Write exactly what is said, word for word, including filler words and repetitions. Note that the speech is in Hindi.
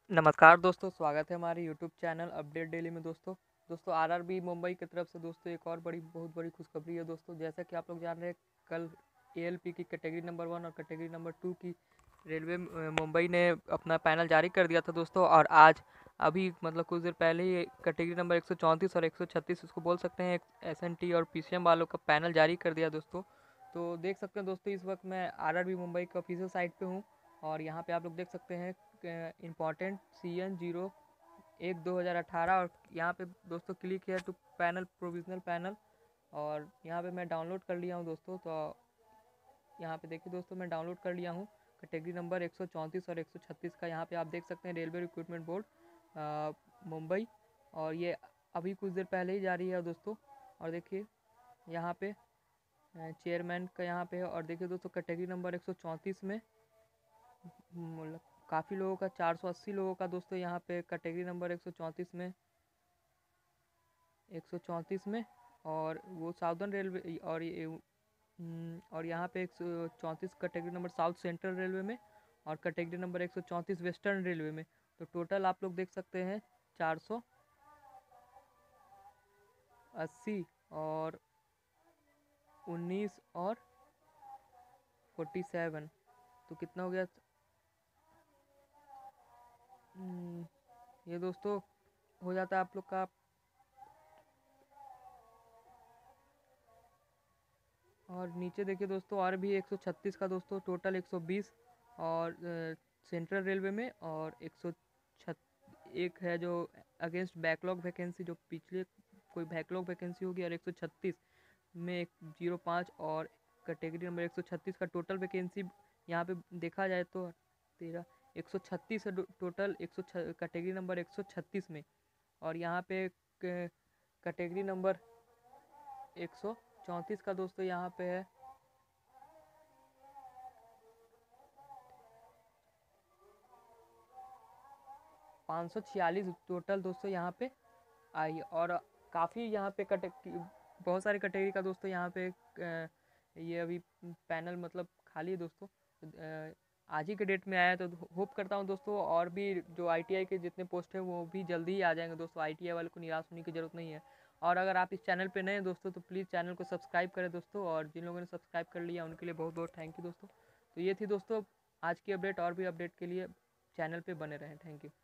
नमस्कार दोस्तों, स्वागत है हमारे यूट्यूब चैनल अपडेट डेली में। दोस्तों दोस्तों आरआरबी मुंबई की तरफ से दोस्तों एक और बड़ी बहुत बड़ी खुशखबरी है। दोस्तों जैसा कि आप लोग जान रहे हैं, कल एएलपी की कैटेगरी नंबर वन और कैटेगरी नंबर टू की रेलवे अ, मुंबई ने अपना पैनल जारी कर दिया था दोस्तों। और आज अभी मतलब कुछ देर पहले ही कैटेगरी नंबर एक सौ चौंतीस और एक सौ छत्तीस उसको बोल सकते हैं, एस एन टी और पीसीएम वालों का पैनल जारी कर दिया दोस्तों। तो देख सकते हैं दोस्तों, इस वक्त मैं आरआरबी मुंबई के ऑफिशियल साइट पे हूँ और यहाँ पे आप लोग देख सकते हैं इम्पॉर्टेंट सी एन जीरो एक दो हज़ार अठारह। और यहाँ पे दोस्तों क्लिक है टू पैनल प्रोविजनल पैनल, और यहाँ पे मैं डाउनलोड कर लिया हूँ दोस्तों। तो यहाँ पे देखिए दोस्तों, मैं डाउनलोड कर लिया हूँ कैटेगरी नंबर एक सौ चौंतीस और एक सौ छत्तीस का। यहाँ पे आप देख सकते हैं रेलवे रिक्रूटमेंट बोर्ड मुंबई, और ये अभी कुछ देर पहले ही जारी है दोस्तों। और देखिए यहाँ पे चेयरमैन का यहाँ पे है, और देखिए दोस्तों कैटेगरी नंबर एक सौ चौंतीस में मतलब काफ़ी लोगों का, चार सौ अस्सी लोगों का दोस्तों यहाँ पे कैटेगरी नंबर एक सौ चौंतीस में एक सौ चौंतीस में। और वो साउदर्न रेलवे, और ये हम्म, और यहाँ पे एक सौ चौंतीस category number south central railway में, और कैटेगरी नंबर एक सौ चौंतीस वेस्टर्न रेलवे में। तो टोटल आप लोग देख सकते हैं चार सौ अस्सी और उन्नीस और फोर्टी सेवन, तो कितना हो गया। हम्म, ये दोस्तों हो जाता है आप लोग का। और नीचे देखिए दोस्तों, और भी एक सौ छत्तीस का दोस्तों, टोटल एक सौ बीस और सेंट्रल रेलवे में, और एक सौ छत एक है जो अगेंस्ट बैकलॉग वैकेंसी, जो पिछले कोई बैकलॉग वैकेंसी होगी, और एक सौ छत्तीस में एक जीरो पाँच। और कैटेगरी नंबर एक सौ छत्तीस का टोटल वैकेंसी यहाँ पे देखा जाए तो तेरह एक सौ छत्तीस है टोटल, एक सौ कैटेगरी नंबर एक सौ छत्तीस में। और यहाँ पे कैटेगरी नंबर एक सौ चौंतीस का दोस्तों यहाँ पे है पाँच सौ छियालीस टोटल दोस्तों यहाँ पे आई। और काफ़ी यहाँ पे कटे बहुत सारी कैटेगरी का दोस्तों यहाँ पे अ, ये अभी पैनल मतलब खाली है दोस्तों। अ, आज ही के डेट में आया है, तो होप करता हूँ दोस्तों और भी जो आईटीआई के जितने पोस्ट हैं वो भी जल्दी ही आ जाएंगे दोस्तों। आईटीआई वाले को निराश होने की ज़रूरत नहीं है। और अगर आप इस चैनल पे नए हैं दोस्तों, तो प्लीज़ चैनल को सब्सक्राइब करें दोस्तों, और जिन लोगों ने सब्सक्राइब कर लिया उनके लिए बहुत बहुत थैंक यू दोस्तों। तो ये थी दोस्तों आज की अपडेट, और भी अपडेट के लिए चैनल पर बने रहें। Thank you.